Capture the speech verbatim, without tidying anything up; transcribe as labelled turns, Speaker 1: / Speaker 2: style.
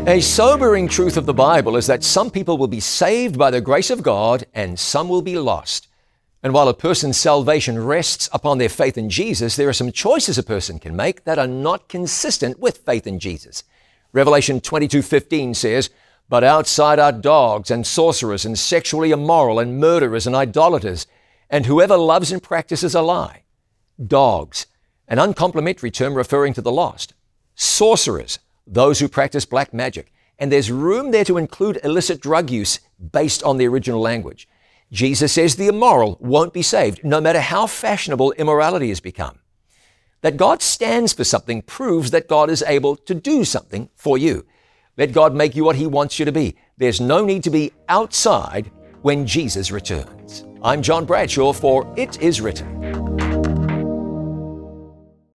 Speaker 1: A sobering truth of the Bible is that some people will be saved by the grace of God and some will be lost. And while a person's salvation rests upon their faith in Jesus, there are some choices a person can make that are not consistent with faith in Jesus. Revelation twenty-two fifteen says, "But outside are dogs and sorcerers and sexually immoral and murderers and idolaters, and whoever loves and practices a lie." Dogs, an uncomplimentary term referring to the lost. Sorcerers, those who practice black magic. And there's room there to include illicit drug use based on the original language. Jesus says the immoral won't be saved, no matter how fashionable immorality has become. That God stands for something proves that God is able to do something for you. Let God make you what He wants you to be. There's no need to be outside when Jesus returns. I'm John Bradshaw for It Is Written.